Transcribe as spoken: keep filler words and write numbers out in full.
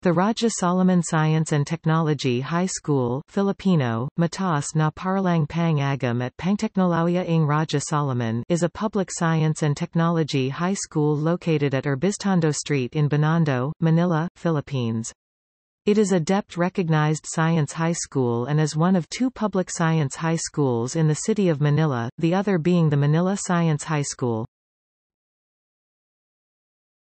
The Raja Soliman Science and Technology High School Filipino, Mataas na Paralang Pang Agam at Pangteknolohiya ng Raja Soliman is a public science and technology high school located at Urbiztondo Street in Binondo, Manila, Philippines. It is a D E P-recognized science high school and is one of two public science high schools in the city of Manila, the other being the Manila Science High School.